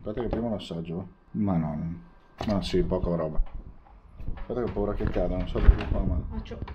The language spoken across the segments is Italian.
Aspetta che prima lo assaggio. Ma no, ma sì, poca roba. Aspetta che ho paura che cada, non so perché qua, ma...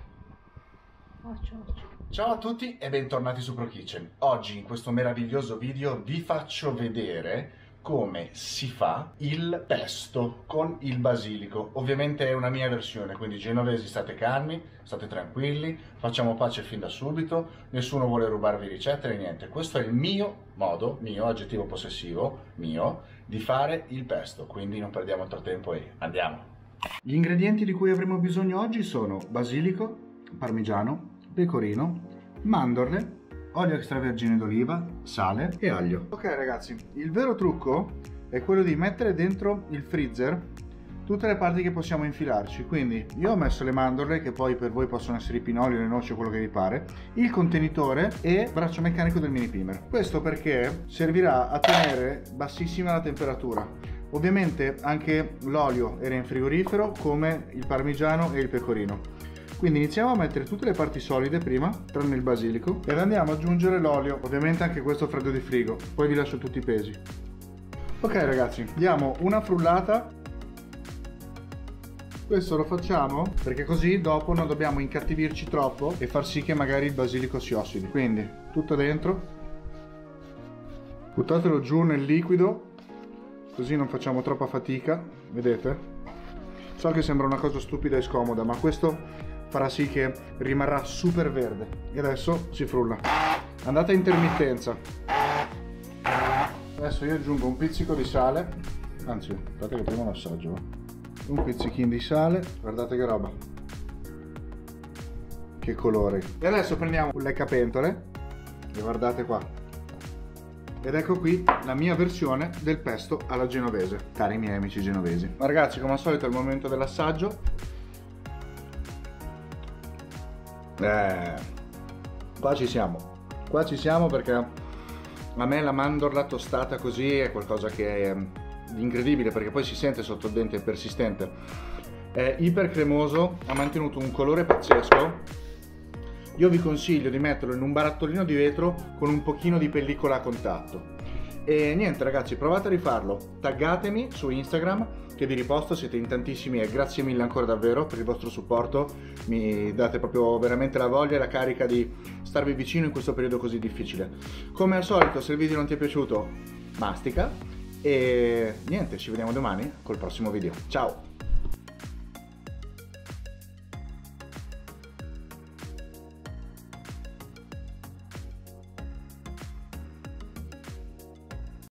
Ciao a tutti e bentornati su Pro Kitchen. Oggi in questo meraviglioso video vi faccio vedere come si fa il pesto con il basilico. Ovviamente è una mia versione, quindi genovesi state calmi, state tranquilli, facciamo pace fin da subito, nessuno vuole rubarvi ricette né niente. Questo è il mio modo, mio, aggettivo possessivo, mio, di fare il pesto, quindi non perdiamo altro tempo e andiamo. Gli ingredienti di cui avremo bisogno oggi sono basilico, parmigiano, pecorino, mandorle, olio extravergine d'oliva, sale e aglio. Ok ragazzi, il vero trucco è quello di mettere dentro il freezer tutte le parti che possiamo infilarci. Quindi io ho messo le mandorle, che poi per voi possono essere i pinoli, le noci o quello che vi pare, il contenitore e il braccio meccanico del mini primer. Questo perché servirà a tenere bassissima la temperatura. Ovviamente anche l'olio era in frigorifero, come il parmigiano e il pecorino. Quindi iniziamo a mettere tutte le parti solide prima, tranne il basilico, ed andiamo ad aggiungere l'olio, ovviamente anche questo freddo di frigo, poi vi lascio tutti i pesi. Ok ragazzi, diamo una frullata. Questo lo facciamo perché così dopo non dobbiamo incattivirci troppo e far sì che magari il basilico si ossidi. Quindi tutto dentro, buttatelo giù nel liquido, così non facciamo troppa fatica, vedete? So che sembra una cosa stupida e scomoda, ma questo farà sì che rimarrà super verde. E adesso si frulla. Andate a intermittenza. Adesso io aggiungo un pizzico di sale, anzi aspetta che prima lo assaggio. Un pizzichino di sale, guardate che roba, che colore. E adesso prendiamo un leccapentole e guardate qua, ed ecco qui la mia versione del pesto alla genovese, cari miei amici genovesi. Ma ragazzi, come al solito è il momento dell'assaggio. Qua ci siamo perché a me la mandorla tostata così è qualcosa che è incredibile, perché poi si sente sotto il dente, è persistente, è iper cremoso, ha mantenuto un colore pazzesco. Io vi consiglio di metterlo in un barattolino di vetro con un pochino di pellicola a contatto. E niente ragazzi, provate a rifarlo, taggatemi su Instagram che vi riposto, siete in tantissimi e grazie mille ancora davvero per il vostro supporto, mi date proprio veramente la voglia e la carica di starvi vicino in questo periodo così difficile. Come al solito, se il video non ti è piaciuto, mastica. E niente, ci vediamo domani col prossimo video. Ciao!